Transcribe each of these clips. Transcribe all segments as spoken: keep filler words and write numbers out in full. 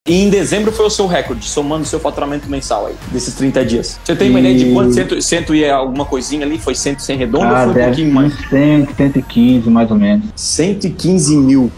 E em dezembro foi o seu recorde, somando o seu faturamento mensal aí, desses trinta dias. Você tem uma e... ideia de quanto? Cento, cento e alguma coisinha ali? Foi cem, cem redondo ah, ou foi um pouquinho mais? cem, cento e quinze mais ou menos. cento e quinze mil.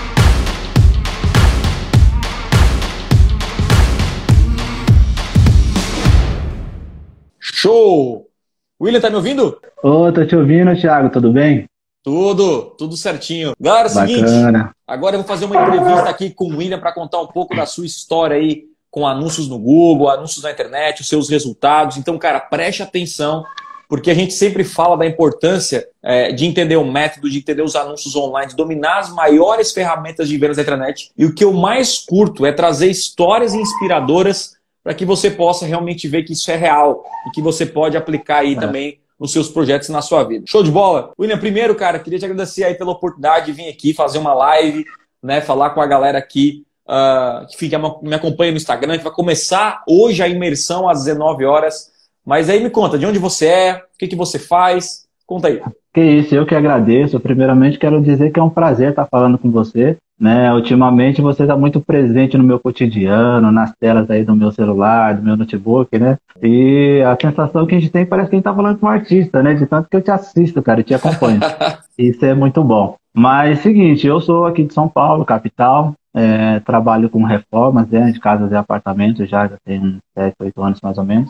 Show! William, tá me ouvindo? Ô, tô te ouvindo, Thiago, tudo bem? Tudo, tudo certinho. Galera, é o seguinte, agora eu vou fazer uma entrevista aqui com o William para contar um pouco da sua história aí com anúncios no Google, anúncios na internet, os seus resultados. Então, cara, preste atenção, porque a gente sempre fala da importância é, de entender o método, de entender os anúncios online, de dominar as maiores ferramentas de vendas da internet. E o que eu mais curto é trazer histórias inspiradoras para que você possa realmente ver que isso é real e que você pode aplicar aí é. também nos seus projetos e na sua vida. Show de bola? William, primeiro, cara, queria te agradecer aí pela oportunidade de vir aqui fazer uma live, né, falar com a galera aqui uh, que fica, me acompanha no Instagram, que vai começar hoje a imersão às dezenove horas. Mas aí me conta, de onde você é, o que, que você faz? Conta aí. Que isso, eu que agradeço. Primeiramente, quero dizer que é um prazer estar falando com você. Né, ultimamente você está muito presente no meu cotidiano, nas telas aí do meu celular, do meu notebook, né? E a sensação que a gente tem parece que a gente está falando com um artista, né? De tanto que eu te assisto, cara, e te acompanho. Isso é muito bom. Mas, seguinte, eu sou aqui de São Paulo, capital, é, trabalho com reformas, né, de casas e apartamentos, já, já tem uns sete, oito anos mais ou menos.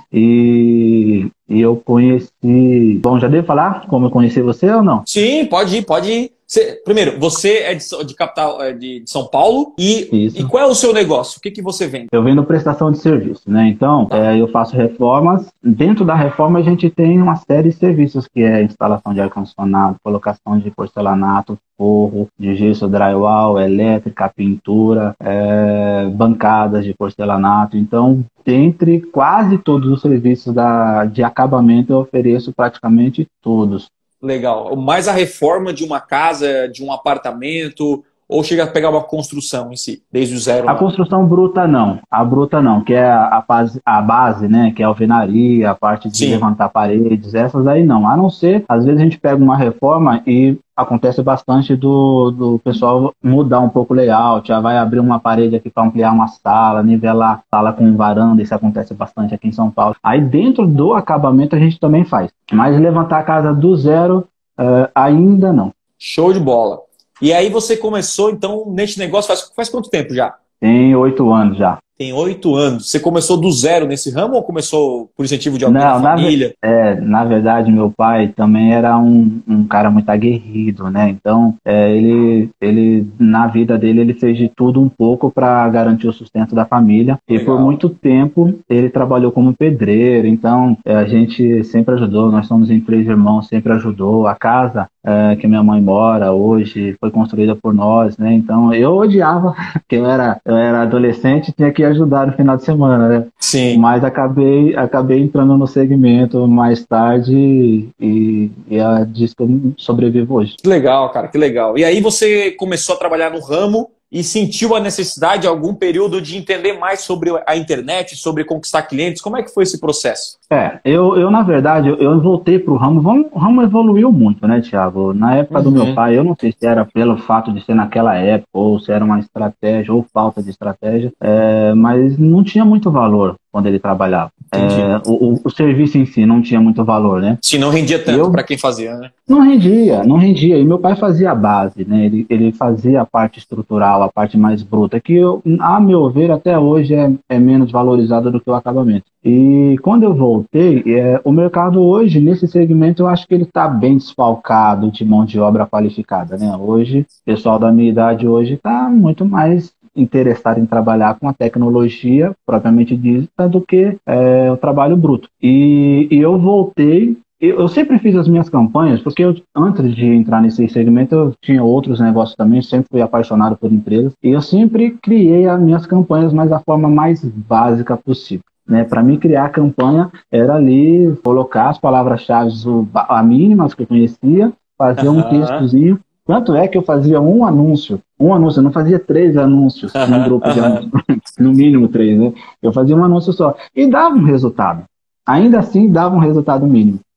E, e eu conheci... Bom, já devo falar como eu conheci você ou não? Sim, pode ir, pode ir. Você, primeiro, você é de, de capital de, de São Paulo e, e qual é o seu negócio? O que, que você vende? Eu vendo prestação de serviço, né? Então, tá. é, eu faço reformas. Dentro da reforma, a gente tem uma série de serviços, que é instalação de ar-condicionado, colocação de porcelanato, forro, de gesso, drywall, elétrica, pintura, é, bancadas de porcelanato. Então, dentre quase todos os serviços da, de acabamento, eu ofereço praticamente todos. Legal. Mais a reforma de uma casa, de um apartamento, ou chega a pegar uma construção em si, desde o zero? A construção bruta não. A bruta não, que é a base, a base, né? Que é a alvenaria, a parte de Sim. levantar paredes, essas aí não. A não ser, às vezes a gente pega uma reforma e acontece bastante do, do pessoal mudar um pouco o layout, já vai abrir uma parede aqui para ampliar uma sala, nivelar sala com varanda, isso acontece bastante aqui em São Paulo. Aí dentro do acabamento a gente também faz, mas levantar a casa do zero uh, ainda não. Show de bola. E aí você começou então nesse negócio faz, faz quanto tempo já? Tem oito anos já. Tem oito anos. Você começou do zero nesse ramo ou começou por incentivo de alguém Não, da família? Na, é, na verdade, meu pai também era um, um cara muito aguerrido, né? Então, é, ele, ele, na vida dele, ele fez de tudo um pouco para garantir o sustento da família. Legal. E por muito tempo, ele trabalhou como pedreiro. Então, é, a gente sempre ajudou. Nós somos em três irmãos, sempre ajudou. A casa é, que minha mãe mora hoje foi construída por nós, né? Então, eu odiava, porque eu era, eu era adolescente e tinha que ajudar no final de semana, né? Sim. Mas acabei, acabei entrando no segmento mais tarde e, e é disso que eu sobrevivo hoje. Que legal, cara, que legal. E aí você começou a trabalhar no ramo e sentiu a necessidade, em algum período, de entender mais sobre a internet, sobre conquistar clientes? Como é que foi esse processo? É, eu, eu na verdade, eu, eu voltei para o ramo. O ramo evoluiu muito, né, Thiago? Na época uhum. do meu pai, eu não sei se era pelo fato de ser naquela época, ou se era uma estratégia, ou falta de estratégia, é, mas não tinha muito valor quando ele trabalhava. É, o, o, o serviço em si não tinha muito valor, né? Sim, não rendia tanto para quem fazia, né? Não rendia, não rendia. E meu pai fazia a base, né? Ele, ele fazia a parte estrutural, a parte mais bruta, que, eu, a meu ver, até hoje é, é menos valorizada do que o acabamento. E quando eu voltei, é, o mercado hoje, nesse segmento, eu acho que ele está bem desfalcado de mão de obra qualificada, né? Hoje, o pessoal da minha idade hoje está muito mais interessado em trabalhar com a tecnologia propriamente dita do que é, o trabalho bruto. E, e eu voltei, eu, eu sempre fiz as minhas campanhas, porque eu, antes de entrar nesse segmento eu tinha outros negócios também, sempre fui apaixonado por empresas, e eu sempre criei as minhas campanhas, mas da forma mais básica possível. Né, para mim criar a campanha era ali colocar as palavras-chave a mínimas que eu conhecia, fazer uhum. um textozinho. Tanto é que eu fazia um anúncio, um anúncio, eu não fazia três anúncios uhum, num grupo uhum. de anúncios, no mínimo três, né? Eu fazia um anúncio só e dava um resultado. Ainda assim dava um resultado mínimo.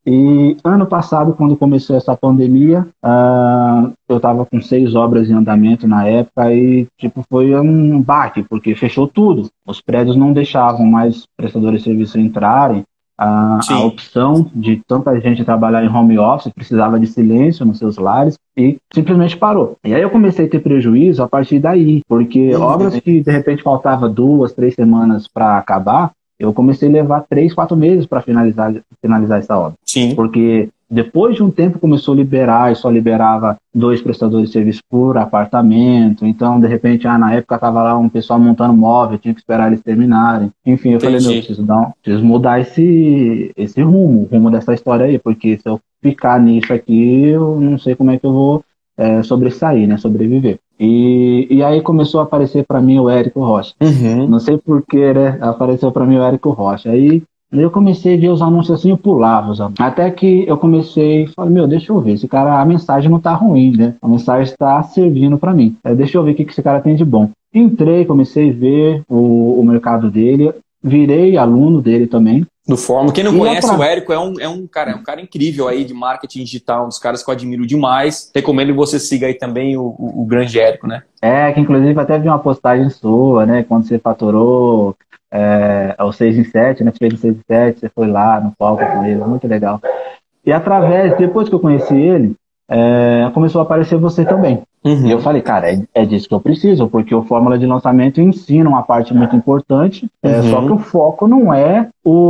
E ano passado, quando começou essa pandemia, uh, eu estava com seis obras em andamento na época e tipo, foi um baque, porque fechou tudo. Os prédios não deixavam mais prestadores de serviço entrarem. A, a opção de tanta gente trabalhar em home office precisava de silêncio nos seus lares e simplesmente parou. E aí eu comecei a ter prejuízo a partir daí, porque uhum. obras que de repente faltava duas, três semanas para acabar, eu comecei a levar três, quatro meses para finalizar, finalizar essa obra. Sim. Porque depois de um tempo começou a liberar e só liberava dois prestadores de serviço por apartamento. Então, de repente, ah, na época estava lá um pessoal montando móvel, tinha que esperar eles terminarem. Enfim, eu Entendi. falei, não, preciso, dar um, preciso mudar esse, esse rumo, o rumo dessa história aí, porque se eu ficar nisso aqui, eu não sei como é que eu vou é, sobressair, né, sobreviver. E, e aí começou a aparecer para mim o Érico Rocha. Uhum. Não sei porquê, né? Apareceu para mim o Érico Rocha. Aí eu comecei a ver os anúncios assim, eu pulava os anúncios. Até que eu comecei e falei, meu, deixa eu ver, esse cara, a mensagem não tá ruim, né? A mensagem está servindo para mim. É, deixa eu ver o que esse cara tem de bom. Entrei, comecei a ver o, o mercado dele, virei aluno dele também. Do Fórmula. Quem não e conhece, pra... o Érico é um, é, um cara, é um cara incrível aí de marketing digital, um dos caras que eu admiro demais. Recomendo que você siga aí também o, o, o grande Érico, né? É, que inclusive até vi uma postagem sua, né? Quando você faturou é, o seis em sete, né? Você fez o seis em sete, você foi lá no palco com ele, muito legal. E através, depois que eu conheci ele, é, começou a aparecer você também. Uhum. E eu falei, cara, é, é disso que eu preciso, porque o Fórmula de Lançamento ensina uma parte muito importante, uhum. é, só que o foco não é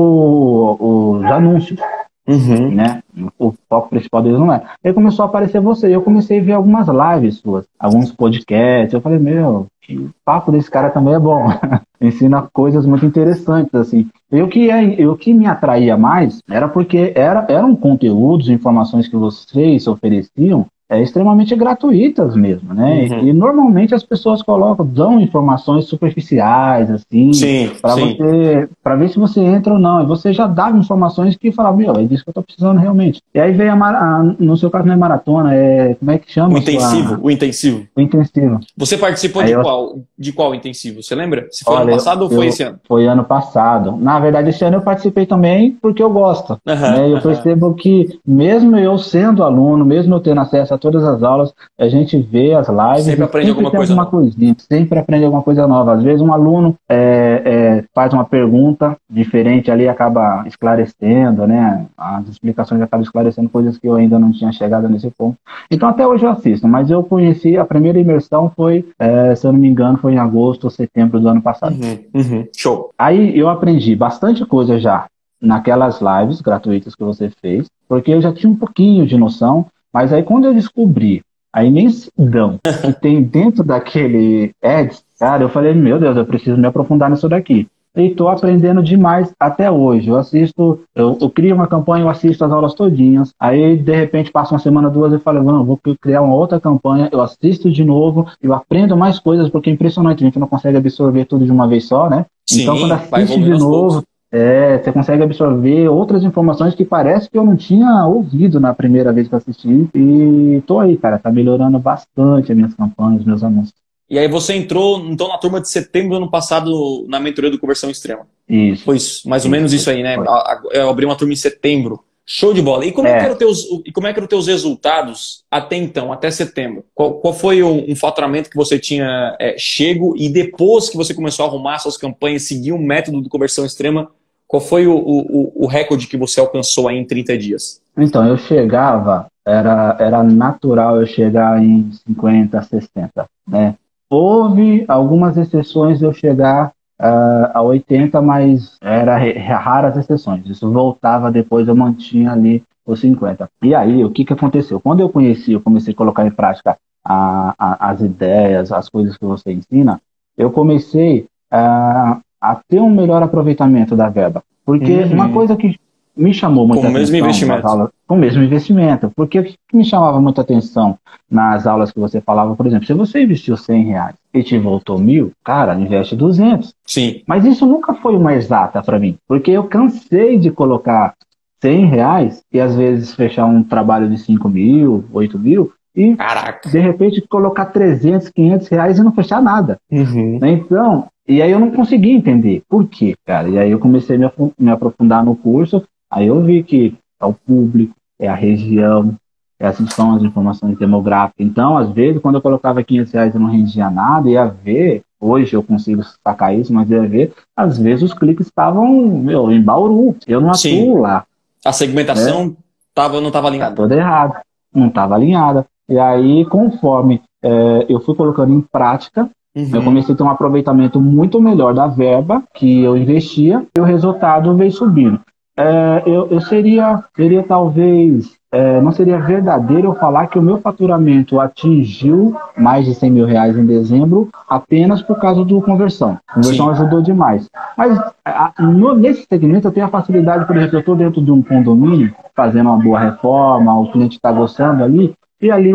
o, os anúncios, uhum. né? O foco principal deles não é. Aí começou a aparecer você, e eu comecei a ver algumas lives suas, alguns podcasts, eu falei, meu, o papo desse cara também é bom, ensina coisas muito interessantes, assim. E o que, é, o que me atraía mais era porque era, eram conteúdos, informações que vocês ofereciam, é, extremamente gratuitas mesmo, né? Uhum. E, e normalmente as pessoas colocam, dão informações superficiais, assim, para você, para ver se você entra ou não. E você já dava informações que falava, meu, é disso que eu tô precisando realmente. E aí veio a, a no seu caso não é maratona, é como é que chama? O intensivo, sua... o intensivo. O intensivo. Você participou aí de eu... qual? De qual intensivo? Você lembra? Se foi Olha, ano passado eu, ou foi eu, esse ano? Foi ano passado. Na verdade, esse ano eu participei também porque eu gosto. Uhum, né? Eu uhum. percebo que mesmo eu sendo aluno, mesmo eu tendo acesso a todas as aulas, a gente vê as lives sempre aprende sempre alguma coisa alguma nova. Coisinha, sempre aprende alguma coisa nova. Às vezes um aluno é, é, faz uma pergunta diferente ali, acaba esclarecendo, né? As explicações acabam esclarecendo coisas que eu ainda não tinha chegado nesse ponto. Então até hoje eu assisto, mas eu conheci, a primeira imersão foi, é, se eu não me engano, foi em agosto ou setembro do ano passado. Uhum, uhum. Show. Aí eu aprendi bastante coisa já naquelas lives gratuitas que você fez, porque eu já tinha um pouquinho de noção. Mas aí quando eu descobri a imensidão que tem dentro daquele Ads, cara, eu falei, meu Deus, eu preciso me aprofundar nisso daqui. E estou aprendendo demais até hoje. Eu assisto, eu, eu crio uma campanha, eu assisto as aulas todinhas. Aí, de repente, passa uma semana, duas, eu falo, não, vou criar uma outra campanha, eu assisto de novo, eu aprendo mais coisas, porque é impressionante, a gente não consegue absorver tudo de uma vez só, né? Sim, então, quando assiste de novo... É, você consegue absorver outras informações que parece que eu não tinha ouvido na primeira vez que assisti. E tô aí, cara, tá melhorando bastante as minhas campanhas, meus anúncios. E aí você entrou, então, na turma de setembro do ano passado na mentoria do Conversão Extrema. Isso. Foi isso, mais ou isso, menos isso aí, né? Foi. Eu abri uma turma em setembro. Show de bola. E como é, é que eram teus, e como é que eram teus resultados até então, até setembro? Qual, qual foi um, um faturamento que você tinha é, chego e depois que você começou a arrumar suas campanhas, seguir o método do Conversão Extrema, qual foi o, o, o recorde que você alcançou aí em trinta dias? Então, eu chegava, era, era natural eu chegar em cinquenta, sessenta, né? Houve algumas exceções de eu chegar Uh, a oitenta, mas era raras exceções. Isso voltava depois, eu mantinha ali os cinquenta. E aí, o que, que aconteceu? Quando eu conheci, eu comecei a colocar em prática a, a, as ideias, as coisas que você ensina, eu comecei uh, a ter um melhor aproveitamento da verba. Porque uhum. uma coisa que me chamou muita com atenção... Com o mesmo investimento. Aulas, com o mesmo investimento. Porque o que me chamava muita atenção nas aulas que você falava, por exemplo, se você investiu cem reais e te voltou mil, cara, investe duzentos. Sim. Mas isso nunca foi uma exata para mim, porque eu cansei de colocar cem reais e às vezes fechar um trabalho de cinco mil, oito mil e Caraca. de repente colocar trezentos, quinhentos reais e não fechar nada. Uhum. Então, e aí eu não consegui entender por quê, cara. E aí eu comecei a me aprofundar no curso, aí eu vi que é o público, é a região, essas são as informações demográficas. Então, às vezes, quando eu colocava quinhentos reais e não rendia nada, ia ver, hoje eu consigo sacar isso, mas ia ver, às vezes os cliques estavam, meu, em Bauru, eu não atuo Sim. lá. A segmentação, né? tava, não estava alinhada. Tá toda errada, não estava alinhada. E aí, conforme é, eu fui colocando em prática, uhum. eu comecei a ter um aproveitamento muito melhor da verba que eu investia e o resultado veio subindo. É, eu, eu seria, seria talvez, é, não seria verdadeiro eu falar que o meu faturamento atingiu mais de cem mil reais em dezembro apenas por causa do conversão. A conversão Sim. ajudou demais. Mas a, no, nesse segmento eu tenho a facilidade, por exemplo, eu estou dentro de um condomínio, fazendo uma boa reforma, o cliente está gostando ali, e ali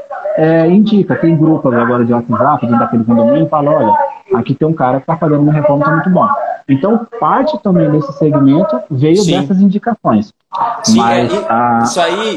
é, indica, tem grupos agora de WhatsApp, dentro daquele condomínio, e fala, olha, aqui tem um cara que está fazendo uma reforma, está muito bom. Então, parte também desse segmento veio Sim. dessas indicações. Sim, mas, é, a... isso aí...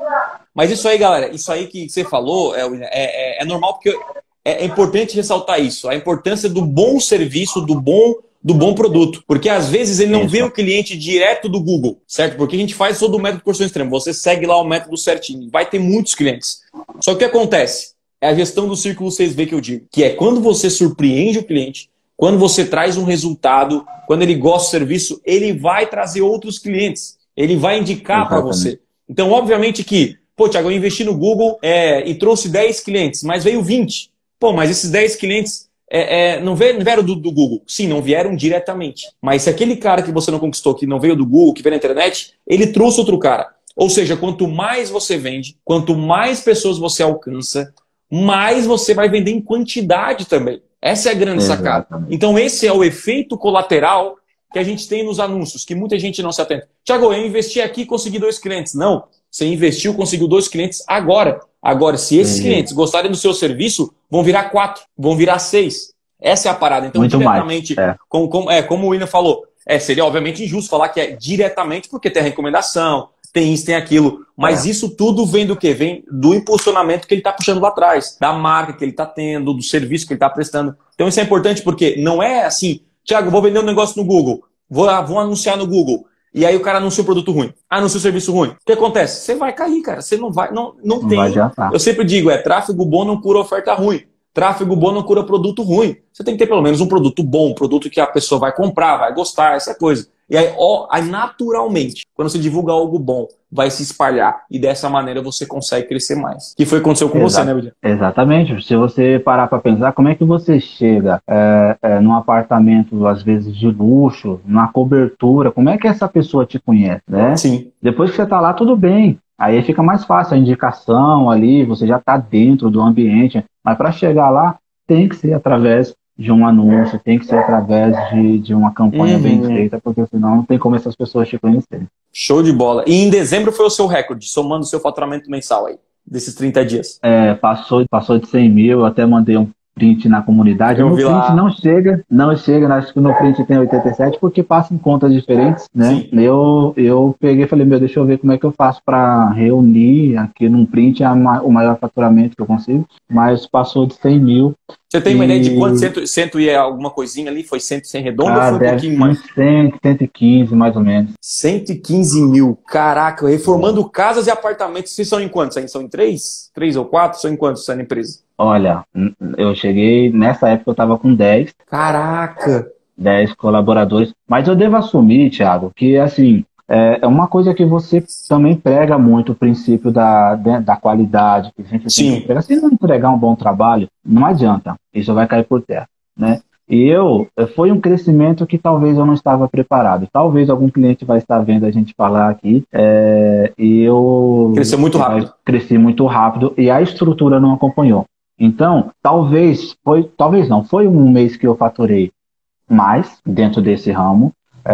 Mas isso aí, galera, isso aí que você falou é, é, é normal, porque é, é importante ressaltar isso, a importância do bom serviço, do bom... do bom produto, porque às vezes ele não Isso. vê o cliente direto do Google, certo? Porque a gente faz todo o método Conversão Extrema, você segue lá o método certinho, vai ter muitos clientes. Só que o que acontece? É a gestão do círculo seis V que eu digo, que é quando você surpreende o cliente, quando você traz um resultado, quando ele gosta do serviço, ele vai trazer outros clientes, ele vai indicar para você. Então, obviamente que, pô, Thiago, eu investi no Google é, e trouxe dez clientes, mas veio vinte. Pô, mas esses dez clientes... É, é, não vieram do, do Google. Sim, não vieram diretamente. Mas se aquele cara que você não conquistou, que não veio do Google, que veio na internet, ele trouxe outro cara. Ou seja, quanto mais você vende, quanto mais pessoas você alcança, mais você vai vender em quantidade também. Essa é a grande Exatamente. sacada. Então esse é o efeito colateral que a gente tem nos anúncios, que muita gente não se atenta. Thiago, eu investi aqui e consegui dois clientes. Não, você investiu, conseguiu dois clientes agora. Agora, se esses uhum. clientes gostarem do seu serviço, vão virar quatro, vão virar seis. Essa é a parada. Então, Muito diretamente, mais, é. Como, como, é, como o William falou, é, seria obviamente injusto falar que é diretamente, porque tem a recomendação, tem isso, tem aquilo. Mas é. isso tudo vem do quê? Vem do impulsionamento que ele está puxando lá atrás, da marca que ele está tendo, do serviço que ele está prestando. Então, isso é importante porque não é assim, Thiago, vou vender um negócio no Google, vou, vou anunciar no Google. E aí o cara anuncia o produto ruim, anuncia o serviço ruim. O que acontece? Você vai cair, cara. Você não vai, não, não, não tem. Vai adiantar. Eu sempre digo, é tráfego bom não cura oferta ruim. Tráfego bom não cura produto ruim. Você tem que ter pelo menos um produto bom, um produto que a pessoa vai comprar, vai gostar, essa coisa. E aí, ó, aí naturalmente, quando você divulga algo bom, vai se espalhar. E dessa maneira você consegue crescer mais. Que foi o que aconteceu com Exato. você, né, William? Exatamente. Se você parar para pensar, como é que você chega é, é, num apartamento, às vezes, de luxo, numa cobertura, como é que essa pessoa te conhece, né? Sim. Depois que você tá lá, tudo bem. Aí fica mais fácil a indicação ali, você já tá dentro do ambiente. Mas para chegar lá, tem que ser através de um anúncio, tem que ser através de, de uma campanha uhum. bem feita, porque senão não tem como essas pessoas te conhecerem. Show de bola. E em dezembro foi o seu recorde, somando o seu faturamento mensal aí, desses trinta dias. É, passou, passou de cem mil, eu até mandei um print na comunidade. Eu meu vi print lá. não chega, não chega, acho que no print tem oitenta e sete, porque passa em contas diferentes, né? Eu, eu peguei e falei, meu, deixa eu ver como é que eu faço para reunir aqui num print a, o maior faturamento que eu consigo, mas passou de cem mil. Você tem uma e... ideia de quanto? Cento, cento e alguma coisinha ali? Foi cem, cem redondo ah, ou foi um pouquinho mais? cem, cento e quinze, mais ou menos. cento e quinze mil. Caraca, reformando é. casas e apartamentos. Vocês são em quantos? São em três? Três ou quatro? São em quantos na empresa? Olha, eu cheguei, nessa época eu estava com dez. Caraca! dez colaboradores. Mas eu devo assumir, Thiago, que assim, é uma coisa que você também prega muito o princípio da, da qualidade. Que a gente Sim. Tem que pregar. Se não entregar um bom trabalho, não adianta. Isso vai cair por terra, né? E eu, foi um crescimento que talvez eu não estava preparado. Talvez algum cliente vai estar vendo a gente falar aqui. É, e eu... Cresceu muito rápido. Cresci muito rápido e a estrutura não acompanhou. Então, talvez, foi, talvez não, foi um mês que eu faturei mais dentro desse ramo,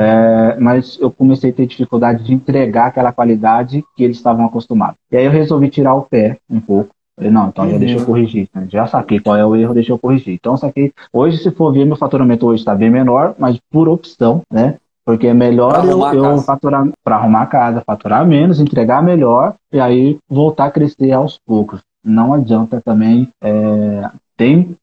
é, mas eu comecei a ter dificuldade de entregar aquela qualidade que eles estavam acostumados. E aí eu resolvi tirar o pé um pouco. Falei, não, então uhum. já deixa eu corrigir. Né? Já saquei qual é o erro, deixa eu corrigir. Então, saquei. Hoje, se for ver, meu faturamento hoje está bem menor, mas por opção, né? Porque é melhor eu, eu faturar, para arrumar a casa, faturar menos, entregar melhor e aí voltar a crescer aos poucos. Não adianta também, é, tem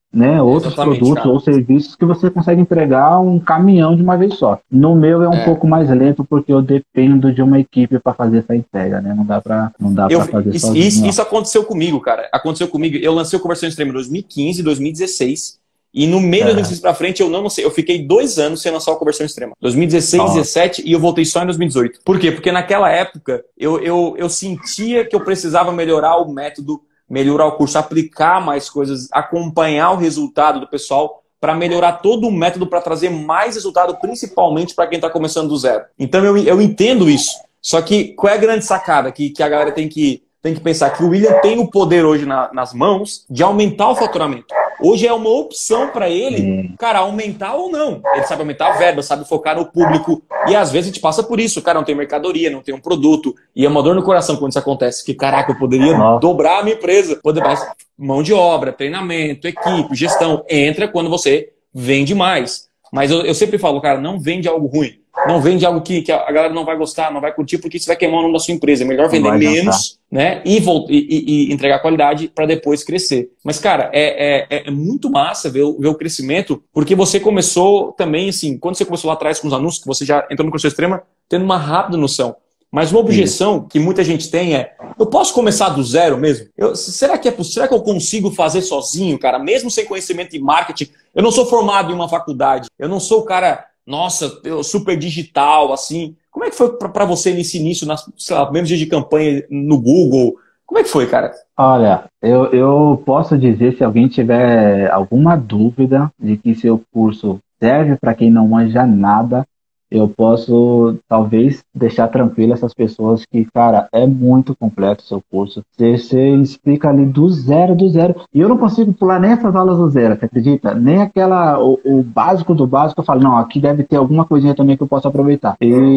né, outros Exatamente, produtos cara. ou serviços que você consegue entregar um caminhão de uma vez só. No meu é um É. pouco mais lento porque eu dependo de uma equipe para fazer essa entrega, né? Não dá para não dá Eu, para fazer isso, sozinho. isso, Não. isso aconteceu comigo, cara. Aconteceu comigo. Eu lancei o Conversão Extrema em dois mil e quinze, dois mil e dezesseis. E no meio de dois mil e dezesseis pra frente, eu não lancei. Eu fiquei dois anos sem lançar o Conversão Extrema. dois mil e dezesseis, Nossa. dezessete e eu voltei só em dois mil e dezoito. Por quê? Porque naquela época eu, eu, eu sentia que eu precisava melhorar o método, melhorar o curso, aplicar mais coisas, acompanhar o resultado do pessoal para melhorar todo o método para trazer mais resultado, principalmente para quem está começando do zero. Então eu, eu entendo isso. Só que qual é a grande sacada que, que a galera tem que, tem que pensar? Que o William tem o poder hoje na, nas mãos de aumentar o faturamento. Hoje é uma opção para ele, cara, aumentar ou não. Ele sabe aumentar a verba, sabe focar no público. E às vezes a gente passa por isso. O cara não tem mercadoria, não tem um produto. E é uma dor no coração quando isso acontece. Que, caraca, eu poderia Nossa. dobrar a minha empresa. Poder mais mão de obra, treinamento, equipe, gestão. Entra quando você vende mais. Mas eu, eu sempre falo, cara, não vende algo ruim. Não vende algo que, que a galera não vai gostar, não vai curtir, porque isso vai queimar o nome da sua empresa. É melhor vender menos, né? E, e, e entregar qualidade para depois crescer. Mas, cara, é, é, é muito massa ver, ver o crescimento, porque você começou também, assim, quando você começou lá atrás com os anúncios, que você já entrou no Conversão Extrema, tendo uma rápida noção. Mas uma objeção que muita gente tem é: eu posso começar do zero mesmo? Eu, será, que é, será que eu consigo fazer sozinho, cara? Mesmo sem conhecimento de marketing? Eu não sou formado em uma faculdade. Eu não sou o cara, nossa, eu, super digital, assim. Como é que foi para você nesse início, nas, sei lá, primeiros dias de campanha no Google? Como é que foi, cara? Olha, eu, eu posso dizer, se alguém tiver alguma dúvida de que seu curso serve para quem não manja nada, eu posso, talvez, deixar tranquilo essas pessoas que, cara, é muito completo o seu curso. Você, você explica ali do zero, do zero. E eu não consigo pular nem essas aulas do zero, você acredita? Nem aquela, o, o básico do básico, eu falo, não, aqui deve ter alguma coisinha também que eu possa aproveitar.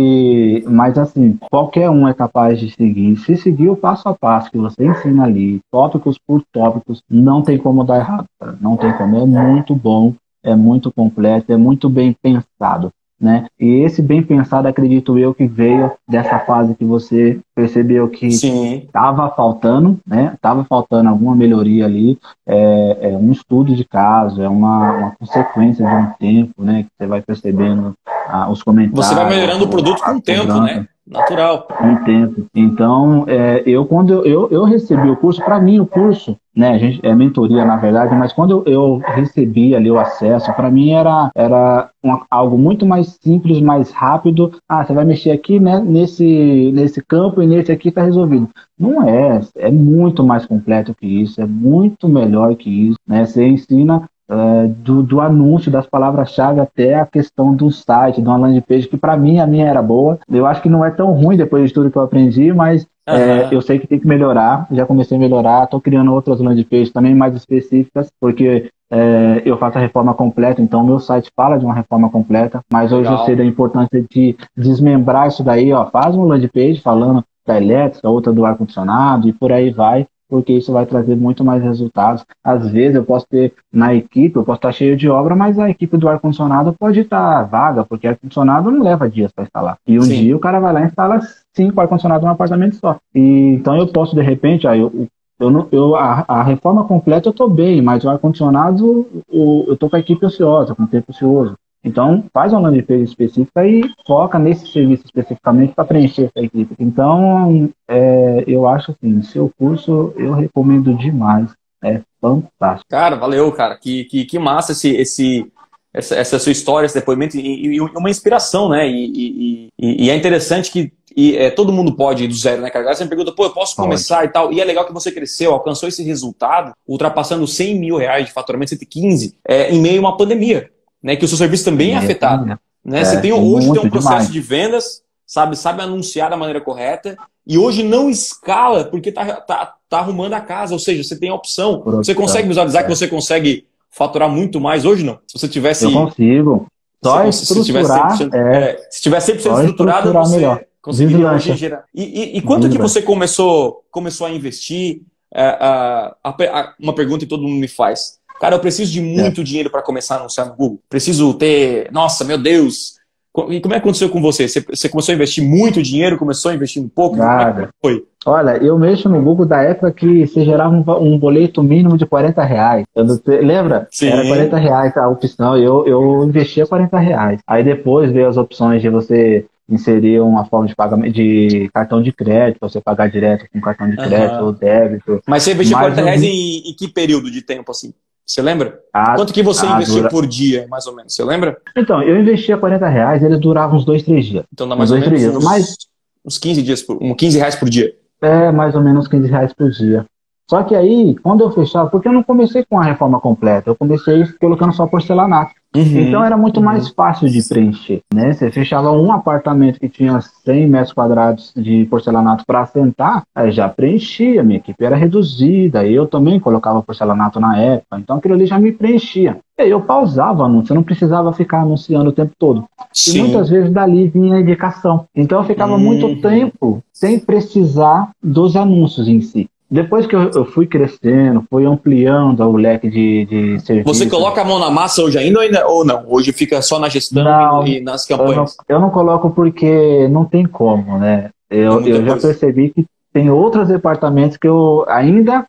E, mas, assim, qualquer um é capaz de seguir. Se seguir o passo a passo que você ensina ali, tópicos por tópicos, não tem como dar errado, cara. Não tem como. É muito bom, é muito completo, é muito bem pensado. Né? E esse bem pensado, acredito eu, que veio dessa fase que você percebeu que estava faltando, né? Estava faltando alguma melhoria ali, é, é um estudo de caso, é uma, uma consequência de um tempo, né? Que você vai percebendo ah, os comentários. Você vai melhorando o produto com o tempo, né? Natural. Com o tempo. Então, é, eu quando eu, eu, eu recebi o curso, para mim o curso, né, a gente, é mentoria na verdade, mas quando eu, eu recebi ali o acesso, para mim era, era uma, algo muito mais simples, mais rápido. Ah, você vai mexer aqui, né, nesse, nesse campo e nesse aqui está resolvido. Não é, é muito mais completo que isso, é muito melhor que isso, né? Você ensina Uh, do, do anúncio, das palavras-chave até a questão do site, de uma landing page, que para mim, a minha era boa. Eu acho que não é tão ruim depois de tudo que eu aprendi, mas uhum. é, eu sei que tem que melhorar. Já comecei a melhorar, estou criando outras landing pages também mais específicas, porque é, eu faço a reforma completa, então meu site fala de uma reforma completa, mas hoje Legal. eu sei da importância de desmembrar isso daí, ó, faz uma landing page falando da elétrica, outra do ar-condicionado e por aí vai, porque isso vai trazer muito mais resultados. Às vezes eu posso ter na equipe, eu posso estar cheio de obra, mas a equipe do ar-condicionado pode estar vaga, porque ar-condicionado não leva dias para instalar. E um Sim. dia o cara vai lá e instala cinco ar-condicionados num apartamento só. E, então eu posso, de repente, aí eu, eu, não, eu, a, a reforma completa eu estou bem, mas o ar-condicionado eu estou com a equipe ociosa, com o tempo ocioso. Então, faz uma landing page específica e foca nesse serviço especificamente para preencher essa equipe. Então, é, eu acho assim, seu curso eu recomendo demais. É fantástico. Cara, valeu, cara. Que, que, que massa esse, esse, essa, essa sua história, esse depoimento e, e uma inspiração, né? E, e, e é interessante que e, é, todo mundo pode ir do zero, né, cara? Você me pergunta, pô, eu posso começar pode. e tal. E é legal que você cresceu, alcançou esse resultado, ultrapassando cem mil reais de faturamento, cento e quinze, é, em meio a uma pandemia. Né, que o seu serviço também é, é afetado. Né? É, você tem, hoje tem um processo demais. de vendas, sabe, sabe anunciar da maneira correta, e hoje não escala porque tá, tá, tá arrumando a casa, ou seja, você tem a opção. Por você consegue visualizar é. que você consegue faturar muito mais hoje, não? Se você tivesse... Eu consigo. Só se, estruturar... Se tiver cem por cento, é, se tiver cem por cento estruturado, você melhor. conseguiria hoje gerar. E, e, e quanto que você começou, começou a investir? É, a, a, a, uma pergunta que todo mundo me faz. Cara, eu preciso de muito é. dinheiro para começar a anunciar no Google. Preciso ter... Nossa, meu Deus! E como é que aconteceu com você? Você começou a investir muito dinheiro? Começou investindo pouco? Nada. Foi? Olha, eu mexo no Google da época que você gerava um, um boleto mínimo de quarenta reais. Eu não sei, lembra? Sim. Era quarenta reais a opção, eu, eu investia quarenta reais. Aí depois veio as opções de você inserir uma forma de pagamento de cartão de crédito, você pagar direto com cartão de crédito Uhum. ou débito. Mas você investia quarenta reais eu... em, em que período de tempo, assim? Você lembra? A, Quanto que você investia dura... por dia, mais ou menos? Você lembra? Então, eu investia quarenta reais, eles duravam uns dois, três dias. Então dá uns mais ou dois, menos três dias. uns, Mas... uns quinze dias, por, um quinze reais por dia. É, mais ou menos quinze reais por dia. Só que aí, quando eu fechava, porque eu não comecei com a reforma completa, eu comecei colocando só porcelanato. Uhum, então era muito uhum. mais fácil de preencher, né? Você fechava um apartamento que tinha cem metros quadrados de porcelanato para assentar, aí já preenchia, minha equipe era reduzida, eu também colocava porcelanato na época, então aquilo ali já me preenchia. E aí eu pausava o anúncio, eu não precisava ficar anunciando o tempo todo. Sim. E muitas vezes dali vinha a indicação. Então eu ficava uhum. muito tempo sem precisar dos anúncios em si. Depois que eu, eu fui crescendo, fui ampliando o leque de, de serviços. Você coloca a mão na massa hoje ainda, ainda ou não? Hoje fica só na gestão não, e nas campanhas? Eu não, eu não coloco porque não tem como, né? Eu, eu já percebi que tem outros departamentos que eu ainda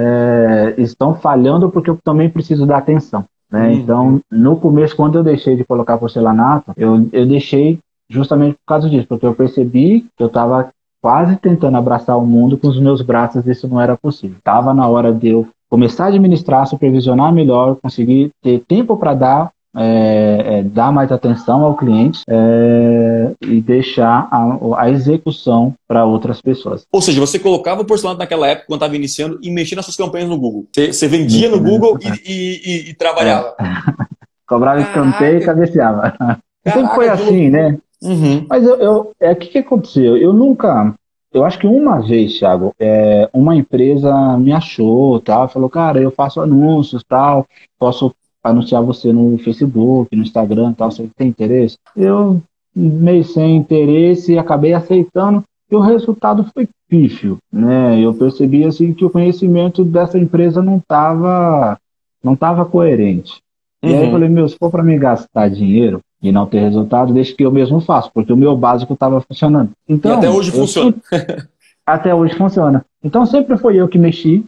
é, estão falhando porque eu também preciso dar atenção. Né? Uhum. Então, no começo, quando eu deixei de colocar porcelanato, eu, eu deixei justamente por causa disso, porque eu percebi que eu estava quase tentando abraçar o mundo com os meus braços, isso não era possível. Estava na hora de eu começar a administrar, supervisionar melhor, conseguir ter tempo para dar, é, é, dar mais atenção ao cliente é, e deixar a, a execução para outras pessoas. Ou seja, você colocava o porcelanato naquela época, quando estava iniciando, e mexia nas suas campanhas no Google. Você, você vendia no Google e, e, e, e trabalhava. É. Cobrava escanteio e cabeceava. Sempre foi assim, né? Uhum. Mas eu, eu, é, o que, que aconteceu? Eu nunca, eu acho que uma vez, Thiago, é, uma empresa me achou, tal, falou, cara, eu faço anúncios, tal, posso anunciar você no Facebook, no Instagram, tal, você tem interesse? Eu, meio sem interesse, acabei aceitando, e o resultado foi pífio, né? Eu percebi, assim, que o conhecimento dessa empresa não estava não tava coerente. Uhum. E aí eu falei, meu, se for para me gastar dinheiro e não ter resultado, deixa que eu mesmo faço, porque o meu básico estava funcionando. Então, e até hoje funciona. Sempre, até hoje funciona. Então sempre foi eu que mexi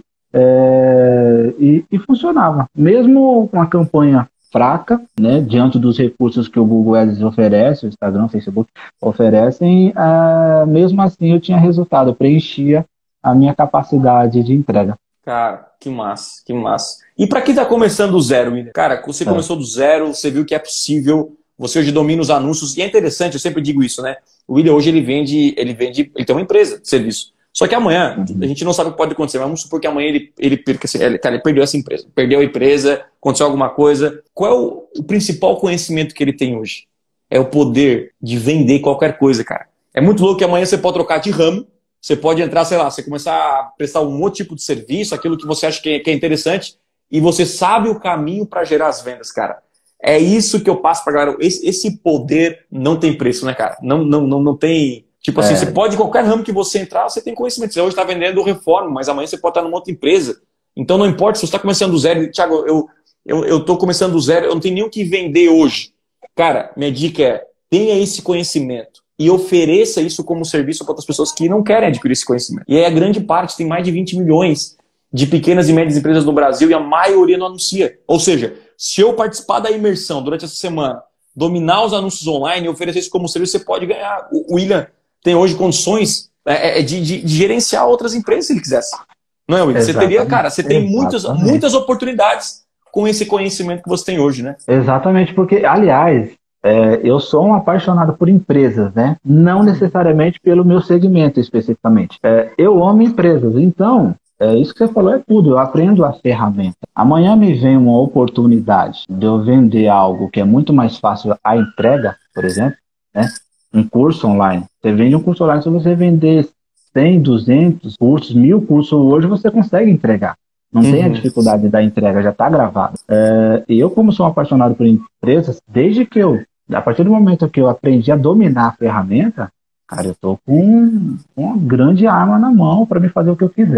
é, e, e funcionava. Mesmo com a campanha fraca, né, diante dos recursos que o Google Ads oferece, o Instagram, o Facebook oferecem, é, mesmo assim eu tinha resultado, eu preenchia a minha capacidade de entrega. Cara, que massa, que massa. E para quem está começando do zero, William? Cara, você é. começou do zero, você viu que é possível, você hoje domina os anúncios, e é interessante, eu sempre digo isso, né? O William hoje ele vende, ele vende, ele tem uma empresa de serviço. Só que amanhã, uhum. a gente não sabe o que pode acontecer, mas vamos supor que amanhã ele, ele, perca, ele, cara, ele perdeu essa empresa, perdeu a empresa, aconteceu alguma coisa. Qual é o, o principal conhecimento que ele tem hoje? É o poder de vender qualquer coisa, cara. É muito louco que amanhã você pode trocar de ramo, você pode entrar, sei lá, você começar a prestar um outro tipo de serviço, aquilo que você acha que é, que é interessante, e você sabe o caminho para gerar as vendas, cara. É isso que eu passo pra galera. Esse, esse poder não tem preço, né, cara? Não, não, não, não tem... Tipo assim, é. você pode, qualquer ramo que você entrar, você tem conhecimento. Você hoje está vendendo reforma, mas amanhã você pode estar numa outra empresa. Então não importa se você está começando do zero. Thiago, eu eu eu estou começando do zero, eu não tenho nem o que vender hoje. Cara, minha dica é, tenha esse conhecimento e ofereça isso como serviço para outras pessoas que não querem adquirir esse conhecimento. E aí a grande parte, tem mais de vinte milhões de pequenas e médias empresas no Brasil e a maioria não anuncia. Ou seja, se eu participar da imersão durante essa semana, dominar os anúncios online e oferecer isso como serviço, você pode ganhar. O William tem hoje condições é, de, de, de gerenciar outras empresas se ele quisesse. Não é, William? Você teria, cara, você tem muitas, muitas oportunidades com esse conhecimento que você tem hoje, né? Exatamente, porque, aliás, é, eu sou um apaixonado por empresas, né? Não necessariamente pelo meu segmento especificamente. É, eu amo empresas, então, é, isso que você falou é tudo, eu aprendo a ferramenta. Amanhã me vem uma oportunidade de eu vender algo que é muito mais fácil a entrega, por exemplo, né? Um curso online. Você vende um curso online, se você vender cem, duzentos cursos, mil cursos hoje, você consegue entregar. Não uhum. tem a dificuldade da entrega, já está gravado. É, e eu, como sou um apaixonado por empresas, desde que eu, a partir do momento que eu aprendi a dominar a ferramenta, cara, eu tô com uma grande arma na mão para me fazer o que eu quiser.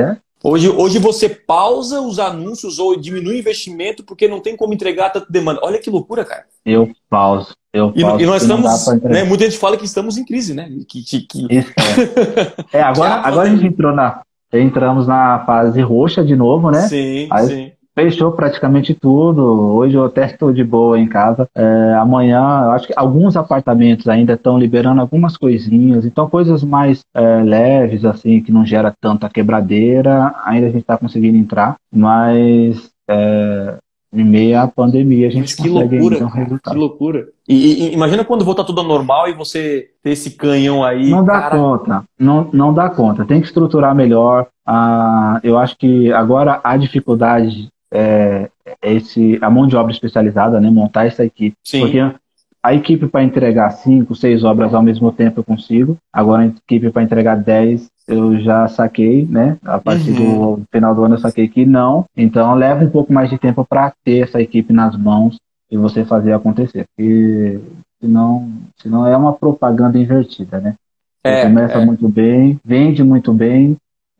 Hoje, hoje você pausa os anúncios ou diminui o investimento porque não tem como entregar tanta demanda. Olha que loucura, cara. Eu pauso. Eu e, pauso e nós estamos, né, muita gente fala que estamos em crise, né? Que, que, que... Isso, é. é agora, que agora a gente entrou na, entramos na fase roxa de novo, né? Sim, Aí sim. Fechou praticamente tudo. Hoje eu até estou de boa em casa. É, amanhã, eu acho que alguns apartamentos ainda estão liberando algumas coisinhas. Então, coisas mais é, leves, assim, que não gera tanta quebradeira, ainda a gente está conseguindo entrar. Mas, é, em meio à pandemia, a gente Mas que consegue loucura, ainda um resultado. Que loucura. E, e imagina quando voltar tudo ao normal e você ter esse canhão aí. Não dá cara... conta. Não, não dá conta. Tem que estruturar melhor. Ah, eu acho que agora a dificuldade é esse, a mão de obra especializada, né? Montar essa equipe. Sim. Porque a equipe para entregar cinco, seis obras ao mesmo tempo eu consigo. Agora a equipe para entregar dez eu já saquei, né? A partir uhum. do final do ano eu saquei que não. Então leva um pouco mais de tempo para ter essa equipe nas mãos e você fazer acontecer. E senão, senão é uma propaganda invertida, né? Você é, começa é. muito bem, vende muito bem,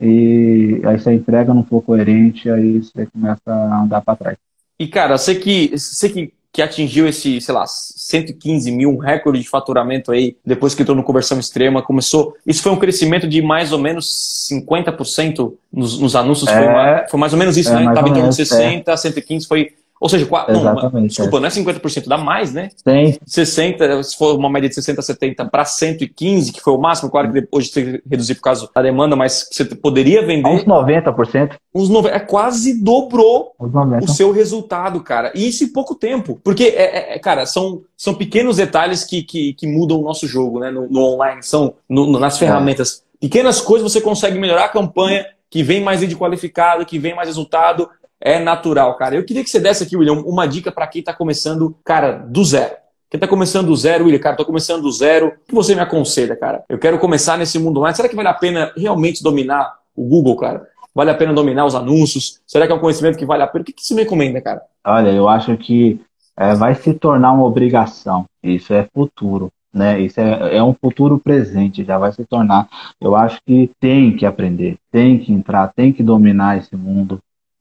e aí você entrega não for coerente, aí você começa a andar para trás. E, cara, você que, você que, que atingiu esse, sei lá, cento e quinze mil, um recorde de faturamento aí, depois que entrou no Conversão Extrema, começou... Isso foi um crescimento de mais ou menos cinquenta por cento nos, nos anúncios, é, foi, uma, foi mais ou menos isso, é, né? Estava em torno de sessenta, é. cento e quinze, foi... Ou seja, quatro, não, desculpa, é. não é cinquenta por cento, dá mais, né? Tem. sessenta, se for uma média de sessenta, setenta para cento e quinze, que foi o máximo, claro que hoje você reduziu por causa da demanda, mas você poderia vender... Uns noventa por cento. Uns noventa, é, quase dobrou o seu resultado, cara. E isso em pouco tempo. Porque, é, é, cara, são, são pequenos detalhes que, que, que mudam o nosso jogo, né? No, no online, são no, no, nas ferramentas. É. Pequenas coisas você consegue melhorar a campanha, que vem mais lead qualificado, que vem mais resultado... É natural, cara. Eu queria que você desse aqui, William, uma dica para quem está começando, cara, do zero. Quem está começando do zero, William, cara, estou começando do zero. O que você me aconselha, cara? Eu quero começar nesse mundo online. Será que vale a pena realmente dominar o Google, cara? Vale a pena dominar os anúncios? Será que é um conhecimento que vale a pena? O que, que você me recomenda, cara? Olha, eu acho que é, vai se tornar uma obrigação. Isso é futuro, né? Isso é, é um futuro presente, já vai se tornar. Eu acho que tem que aprender, tem que entrar, tem que dominar esse mundo.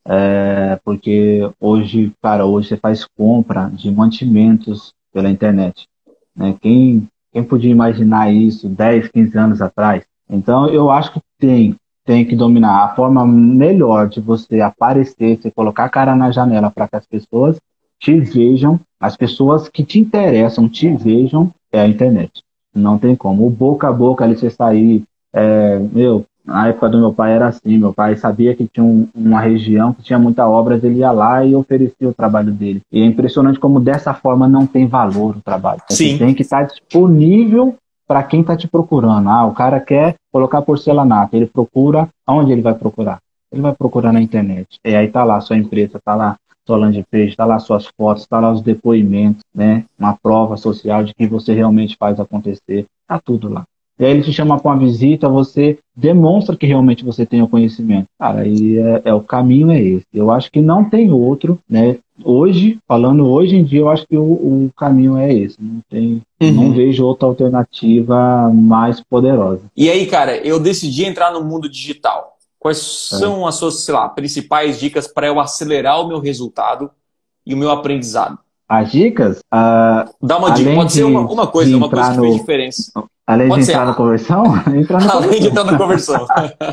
É, porque hoje, cara, hoje você faz compra de mantimentos pela internet, né? Quem, quem podia imaginar isso dez, quinze anos atrás? Então, eu acho que tem, tem que dominar. A forma melhor de você aparecer, você colocar a cara na janela para que as pessoas te vejam, as pessoas que te interessam te vejam, é a internet. Não tem como. O boca a boca ali, você sair, é, meu... Na época do meu pai era assim, meu pai sabia que tinha um, uma região que tinha muitas obras, ele ia lá e oferecia o trabalho dele. E é impressionante como dessa forma não tem valor o trabalho. Você tem que estar disponível para quem está te procurando. Ah, o cara quer colocar porcelanato, ele procura, aonde ele vai procurar? Ele vai procurar na internet. E aí tá lá sua empresa, tá lá sua landing page, tá lá suas fotos, tá lá os depoimentos, né? Uma prova social de que você realmente faz acontecer. Tá tudo lá. E aí ele te chama para uma visita, você demonstra que realmente você tem o conhecimento. Cara, aí é, é, o caminho é esse. Eu acho que não tem outro, né? Hoje, falando hoje em dia, eu acho que o, o caminho é esse. Não tem, uhum. não vejo outra alternativa mais poderosa. E aí, cara, eu decidi entrar no mundo digital. Quais são é. as suas, sei lá, principais dicas para eu acelerar o meu resultado e o meu aprendizado? As dicas? Uh, Dá uma dica, pode de, ser uma, uma coisa, uma coisa que no... fez diferença. Além Pode de entrar na conversão? Entrar na Além conversão. de entrar na conversão.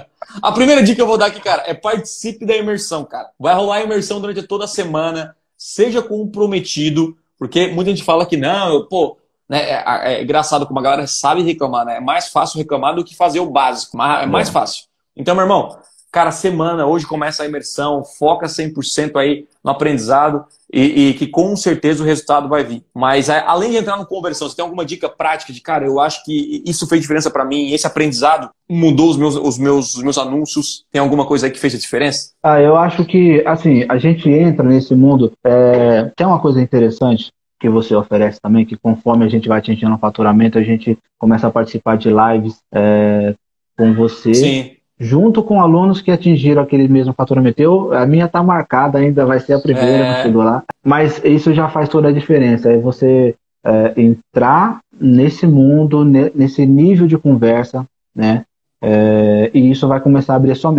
A primeira dica que eu vou dar aqui, cara, é participe da imersão, cara. Vai rolar a imersão durante toda a semana. Seja comprometido, porque muita gente fala que não, eu, pô, né, é, é engraçado como a galera sabe reclamar, né? É mais fácil reclamar do que fazer o básico, mas é mais é. fácil. Então, meu irmão, cara, semana, hoje começa a imersão, foca cem por cento aí no aprendizado e, e que com certeza o resultado vai vir. Mas além de entrar no conversão, você tem alguma dica prática de, cara, eu acho que isso fez diferença para mim, esse aprendizado mudou os meus, os, meus, os meus anúncios, tem alguma coisa aí que fez a diferença? Ah, eu acho que, assim, a gente entra nesse mundo, é, tem uma coisa interessante que você oferece também, que conforme a gente vai atingindo o faturamento, a gente começa a participar de lives é, com você. Sim. Junto com alunos que atingiram aquele mesmo faturamento. Eu, a minha está marcada ainda, vai ser a primeira, é... não chegou lá. Mas isso já faz toda a diferença. É você é, entrar nesse mundo, nesse nível de conversa, né? É, e isso vai começar a abrir a sua mente.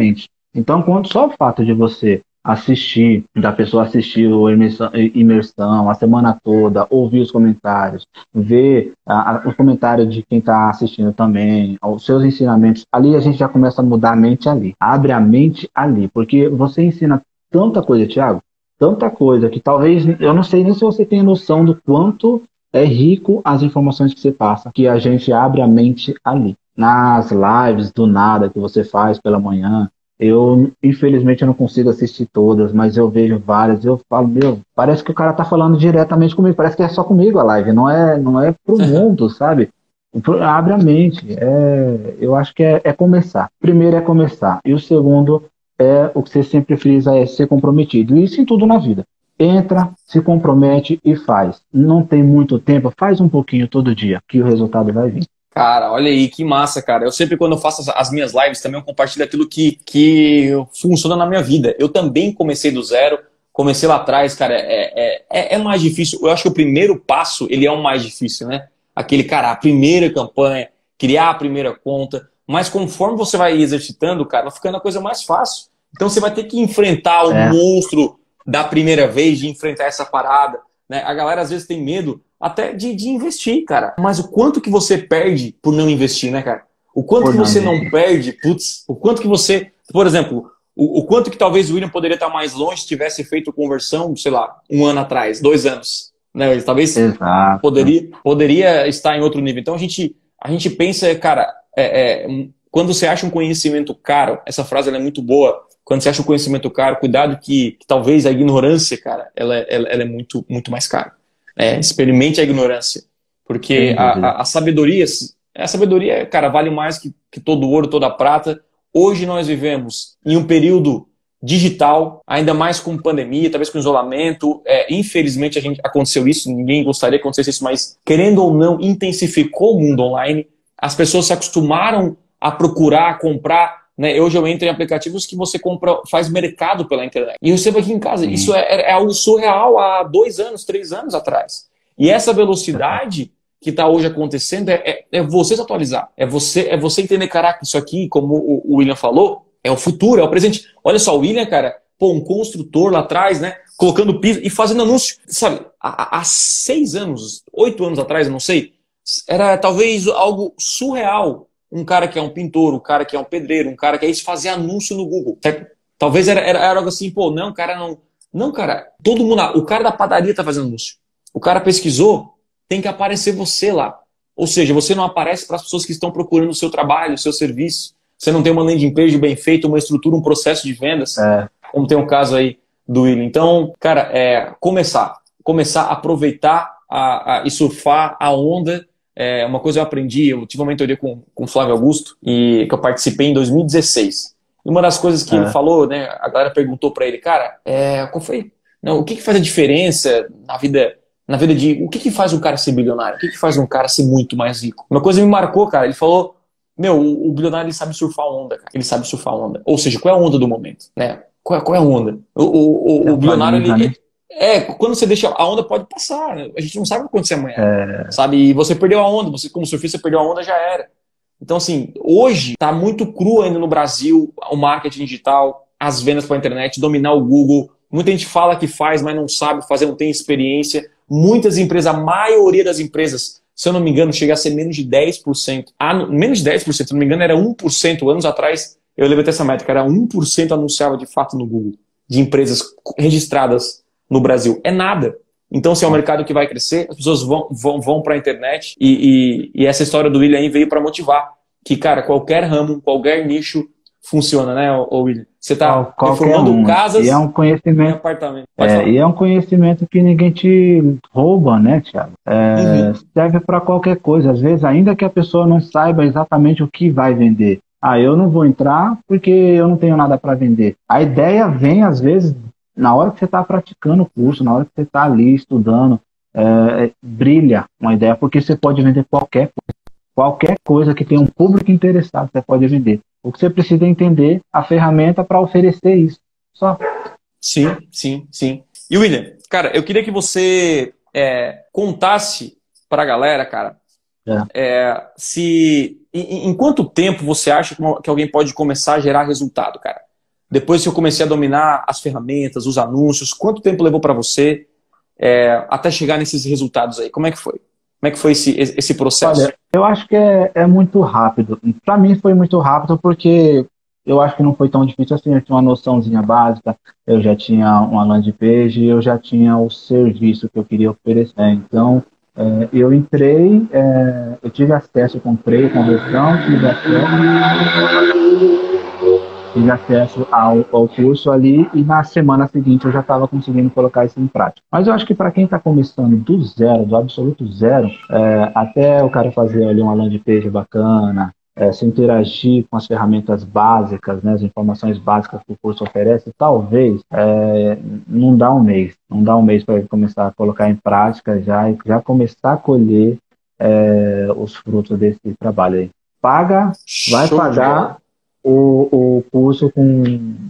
Então, quando só o fato de você assistir, da pessoa assistir o imersão, imersão a semana toda, ouvir os comentários, ver a, a, os comentários de quem está assistindo também, os seus ensinamentos, ali a gente já começa a mudar a mente ali, abre a mente ali, porque você ensina tanta coisa, Thiago, tanta coisa que talvez, eu não sei nem se você tem noção do quanto é rico as informações que você passa, que a gente abre a mente ali. Nas lives do nada que você faz pela manhã, eu, infelizmente, eu não consigo assistir todas, mas eu vejo várias, eu falo, meu, parece que o cara tá falando diretamente comigo, parece que é só comigo a live, não é, não é pro mundo, sabe? Abre a mente, é, eu acho que é, é começar. Primeiro é começar, e o segundo é o que você sempre frisa, é ser comprometido. Isso em tudo na vida. Entra, se compromete e faz. Não tem muito tempo, faz um pouquinho todo dia, que o resultado vai vir. Cara, olha aí, que massa, cara. Eu sempre, quando eu faço as minhas lives, também eu compartilho aquilo que, que funciona na minha vida. Eu também comecei do zero, comecei lá atrás, cara, é, é, é mais difícil. Eu acho que o primeiro passo, ele é o mais difícil, né? Aquele, cara, a primeira campanha, criar a primeira conta. Mas conforme você vai exercitando, cara, vai ficando a coisa mais fácil. Então você vai ter que enfrentar o é. monstro da primeira vez, de enfrentar essa parada, né? A galera às vezes tem medo até de, de investir, cara. Mas o quanto que você perde por não investir, né, cara? O quanto por que você não, não perde, putz, o quanto que você... Por exemplo, o, o quanto que talvez o William poderia estar mais longe se tivesse feito conversão, sei lá, um ano atrás, dois anos. Né? Ele talvez poderia, poderia estar em outro nível. Então a gente, a gente pensa, cara, é, é, quando você acha um conhecimento caro, essa frase ela é muito boa, quando você acha um conhecimento caro, cuidado que, que talvez a ignorância, cara, ela, ela, ela é muito, muito mais cara. É, experimente a ignorância, porque a, a, a sabedoria, a sabedoria, cara, vale mais que, que todo ouro, toda prata. Hoje nós vivemos em um período digital, ainda mais com pandemia, talvez com isolamento. É, infelizmente a gente, aconteceu isso, ninguém gostaria que acontecesse isso, mas querendo ou não, intensificou o mundo online. As pessoas se acostumaram a procurar, a comprar. Né? Hoje eu entro em aplicativos que você compra, faz mercado pela internet. E eu recebo aqui em casa. Hum. Isso é, é algo surreal há dois anos, três anos atrás. E essa velocidade que está hoje acontecendo é, é, é você se atualizar. É você, é você entender, caraca, isso aqui, como o, o William falou, é o futuro, é o presente. Olha só, o William, cara, pô, um construtor lá atrás, né? Colocando piso e fazendo anúncio. Sabe, há, há seis anos, oito anos atrás, eu não sei, era talvez algo surreal. Um cara que é um pintor, um cara que é um pedreiro, um cara que é isso, fazer anúncio no Google. Talvez era, era, era algo assim, pô, não, cara, não. Não, cara, todo mundo. O cara da padaria tá fazendo anúncio. O cara pesquisou, tem que aparecer você lá. Ou seja, você não aparece para as pessoas que estão procurando o seu trabalho, o seu serviço. Você não tem uma landing page bem feita, uma estrutura, um processo de vendas, é. como tem o caso aí do William. Então, cara, é começar. Começar a aproveitar a, a, e surfar a onda. É, uma coisa eu aprendi, eu tive uma mentoria com, com o Flávio Augusto, e, que eu participei em dois mil e dezesseis. E uma das coisas que é. ele falou, né, a galera perguntou para ele, cara, é, qual foi, não, o que, que faz a diferença na vida, na vida de... O que, que faz um cara ser bilionário? O que, que faz um cara ser muito mais rico? Uma coisa me marcou, cara, ele falou, meu, o, o bilionário ele sabe surfar onda, cara. Ele sabe surfar onda. Ou seja, qual é a onda do momento? Né? Qual, é, qual é a onda? O, o, o, o bilionário, ele... ele É, quando você deixa... A onda pode passar, né? A gente não sabe o que vai acontecer amanhã. É... Sabe? E você perdeu a onda. Você, como surfista, perdeu a onda, já era. Então, assim, hoje tá muito cru ainda no Brasil o marketing digital, as vendas pela internet, dominar o Google. Muita gente fala que faz, mas não sabe fazer, não tem experiência. Muitas empresas, a maioria das empresas, se eu não me engano, chega a ser menos de dez por cento. Ah, menos de dez por cento, se eu não me engano, era um por cento. Anos atrás, eu levantei essa métrica, era um por cento anunciava de fato no Google, de empresas registradas no Brasil. É nada. Então, se é um mercado que vai crescer, as pessoas vão, vão, vão para a internet e, e, e essa história do William aí veio para motivar. Que, cara, qualquer ramo, qualquer nicho funciona, né, William? Você está reformando um. casas e é um conhecimento, e apartamentos. É, e é um conhecimento que ninguém te rouba, né, Thiago? É, uhum. Serve para qualquer coisa. Às vezes, ainda que a pessoa não saiba exatamente o que vai vender. Ah, eu não vou entrar porque eu não tenho nada para vender. A ideia vem, às vezes, na hora que você está praticando o curso, na hora que você está ali estudando, é, brilha uma ideia, porque você pode vender qualquer coisa. Qualquer coisa que tenha um público interessado, você pode vender. O que você precisa é entender a ferramenta para oferecer isso. Só. Sim, sim, sim. E William, cara, eu queria que você é, contasse para a galera, cara, é. É, se em, em quanto tempo você acha que alguém pode começar a gerar resultado, cara? depois que eu comecei a dominar as ferramentas, os anúncios, quanto tempo levou para você é, até chegar nesses resultados aí? Como é que foi? Como é que foi esse, esse processo? Olha, eu acho que é, é muito rápido. Para mim foi muito rápido porque eu acho que não foi tão difícil assim. Eu tinha uma noçãozinha básica, eu já tinha uma landing page, eu já tinha o serviço que eu queria oferecer. Então, é, eu entrei, é, eu tive acesso, eu comprei conversão, tive acesso, tive acesso ao, ao curso ali e na semana seguinte eu já estava conseguindo colocar isso em prática. Mas eu acho que para quem está começando do zero, do absoluto zero, é, até o cara fazer ali uma landing page bacana, é, se interagir com as ferramentas básicas, né, as informações básicas que o curso oferece, talvez é, não dá um mês, não dá um mês para ele começar a colocar em prática já e já começar a colher é, os frutos desse trabalho aí. Paga, vai Show de pagar bola. o, o curso com,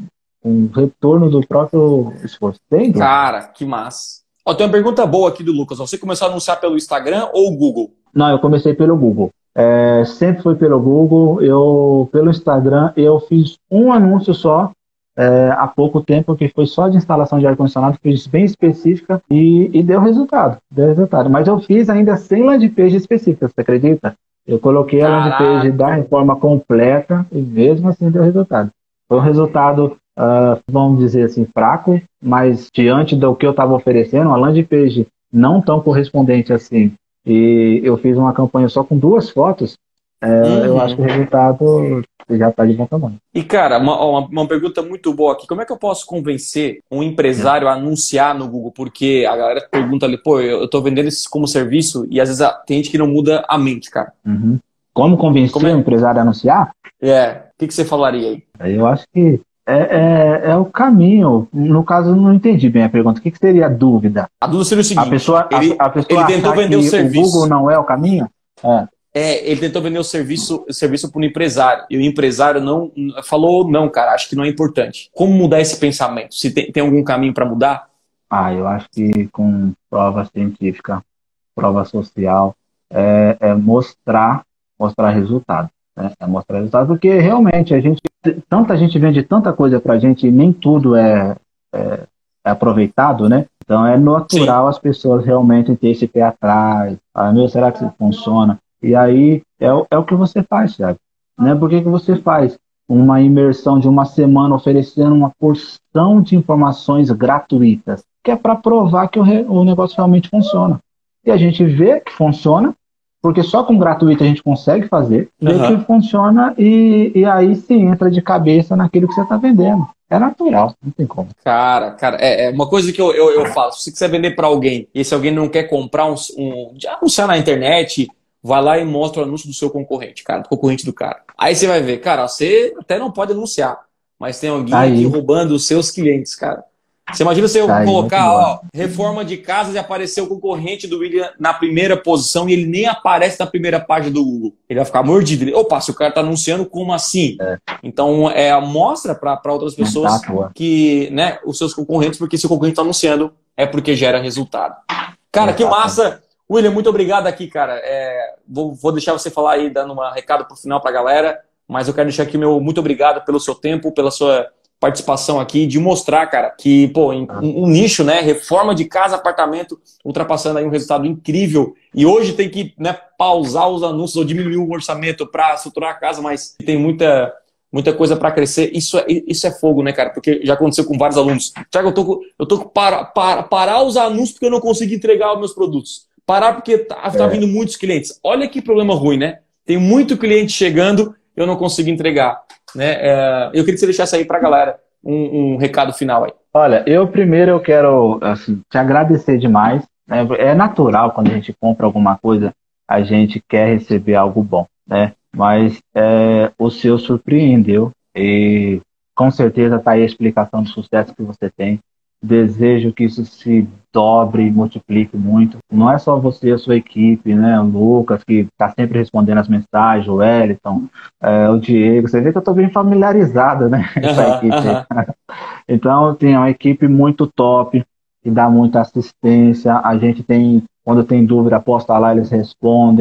com retorno do próprio esforço. Tem dúvida? Cara, que massa. Ó, tem uma pergunta boa aqui do Lucas. Você começou a anunciar pelo Instagram ou Google? Não, eu comecei pelo Google. É, sempre foi pelo Google. Eu, pelo Instagram, eu fiz um anúncio só é, há pouco tempo, que foi só de instalação de ar-condicionado, fiz bem específica e, e deu resultado. Deu resultado. Mas eu fiz ainda sem landing page específica, você acredita? Eu coloquei a landing page da reforma completa e mesmo assim deu resultado. Foi um resultado, uh, vamos dizer assim, fraco, mas diante do que eu estava oferecendo, uma landing page não tão correspondente assim, e eu fiz uma campanha só com duas fotos, é, uhum. Eu acho que o resultado já está de bom tamanho. E, cara, uma, uma, uma pergunta muito boa aqui. Como é que eu posso convencer um empresário a anunciar no Google? Porque a galera pergunta ali, pô, eu estou vendendo isso como serviço e às vezes tem gente que não muda a mente, cara. Uhum. Como convencer Como é? o empresário a anunciar? É, o que, que você falaria aí? Eu acho que é, é, é o caminho. No caso, eu não entendi bem a pergunta. O que, que seria a dúvida? A dúvida seria o seguinte, a pessoa, ele, a, a pessoa ele tentou vender o serviço. O Google não é o caminho? É. É, ele tentou vender o serviço, o serviço para o empresário. E o empresário não falou, não, cara, acho que não é importante. Como mudar esse pensamento? Se tem, tem algum caminho para mudar? Ah, eu acho que com prova científica, prova social, é, é mostrar, mostrar resultado. Né? É mostrar resultado, porque realmente a gente, tanta gente vende tanta coisa para a gente e nem tudo é, é, é aproveitado, né? Então é natural Sim. as pessoas realmente ter esse pé atrás. Ah, meu, será que isso funciona? E aí é, o, é o que você faz, Thiago. Né? Por que, que você faz uma imersão de uma semana oferecendo uma porção de informações gratuitas? Que é para provar que o, re, o negócio realmente funciona. E a gente vê que funciona, porque só com gratuito a gente consegue fazer, vê uhum. que funciona e, e aí se entra de cabeça naquilo que você está vendendo. É natural, não tem como. Cara, cara, é, é uma coisa que eu, eu, eu falo. Se você quiser vender para alguém e se alguém não quer comprar um, um já anunciar na internet, vai lá e mostra o anúncio do seu concorrente, cara, do concorrente do cara. Aí você vai ver, cara, você até não pode anunciar, mas tem alguém aí. aqui roubando os seus clientes, cara. Você imagina se eu tá colocar, aí, ó, reforma de casas e aparecer o concorrente do William na primeira posição e ele nem aparece na primeira página do Google. Ele vai ficar mordido. Ele, Opa, se o cara tá anunciando, como assim? É. Então, é a mostra para outras pessoas tá, que, né, os seus concorrentes, porque se o concorrente tá anunciando, é porque gera resultado. Cara, é, que massa! William, muito obrigado aqui, cara. É, vou, vou deixar você falar aí, dando um recado pro final pra galera, mas eu quero deixar aqui meu muito obrigado pelo seu tempo, pela sua participação aqui, de mostrar, cara, que, pô, em, um, um nicho, né, reforma de casa, apartamento, ultrapassando aí um resultado incrível. E hoje tem que, né, pausar os anúncios ou diminuir o orçamento para estruturar a casa, mas tem muita, muita coisa para crescer. Isso é, isso é fogo, né, cara? Porque já aconteceu com vários alunos. Tiago, eu tô, eu tô para, para, parar os anúncios porque eu não consegui entregar os meus produtos. Parar porque tá, tá vindo muitos clientes. Olha que problema ruim, né? Tem muito cliente chegando e eu não consigo entregar. Né? É, eu queria que você deixasse aí para a galera um, um recado final aí. Olha, eu primeiro eu quero assim, te agradecer demais. Né? É natural quando a gente compra alguma coisa, a gente quer receber algo bom, né? Mas é, o seu surpreendeu e com certeza está aí a explicação do sucesso que você tem. Desejo que isso se dobre e multiplique muito. Não é só você, a sua equipe, né? O Lucas, que está sempre respondendo as mensagens, o Wellington, é, o Diego. Você vê que eu estou bem familiarizado, né? Essa uh-huh, equipe. Uh-huh. Então, tem uma equipe muito top, que dá muita assistência. A gente tem, quando tem dúvida, posta lá, eles respondem.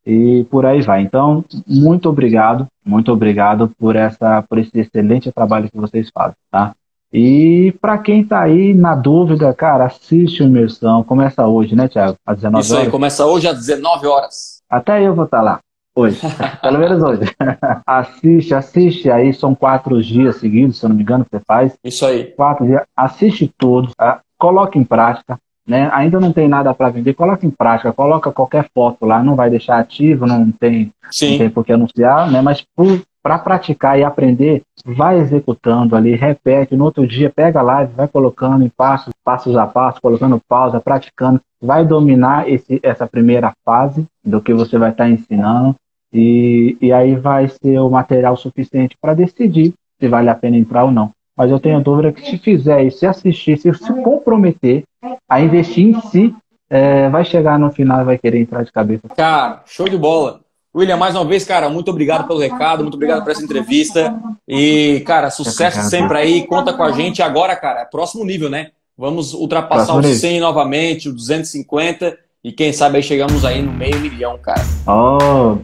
e por aí vai. Então, muito obrigado, muito obrigado por, essa, por esse excelente trabalho que vocês fazem, tá? E para quem está aí na dúvida, cara, assiste o Imersão. Começa hoje, né, Thiago? Às dezenove horas? Isso aí, começa hoje às dezenove horas. Até eu vou estar lá. Hoje, pelo menos hoje. Assiste, assiste aí, são quatro dias seguidos, se eu não me engano, que você faz. Isso aí. Quatro dias, assiste todos, tá? Coloque em prática, né? Ainda não tem nada para vender, coloque em prática, coloca qualquer foto lá, não vai deixar ativo, não tem, não tem por que anunciar, né? Mas para praticar e aprender, vai executando ali, repete, no outro dia pega a live, vai colocando em passos, passos a passo, colocando pausa, praticando, vai dominar esse, essa primeira fase do que você vai estar ensinando. E, e aí vai ser o material suficiente para decidir se vale a pena entrar ou não. Mas eu tenho dúvida que se fizer isso, se assistir, se se comprometer a investir em si, é, vai chegar no final e vai querer entrar de cabeça. Cara, show de bola. William, mais uma vez, cara, muito obrigado pelo recado, muito obrigado por essa entrevista. E, cara, sucesso sempre aí, conta com a gente. Agora, cara, é próximo nível, né? Vamos ultrapassar o cem novamente, o duzentos e cinquenta. E quem sabe aí chegamos aí no meio milhão, cara. Oh,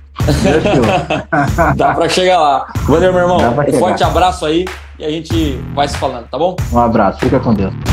dá pra chegar lá. Valeu, meu irmão. Um forte abraço aí e a gente vai se falando, tá bom? Um abraço, fica com Deus.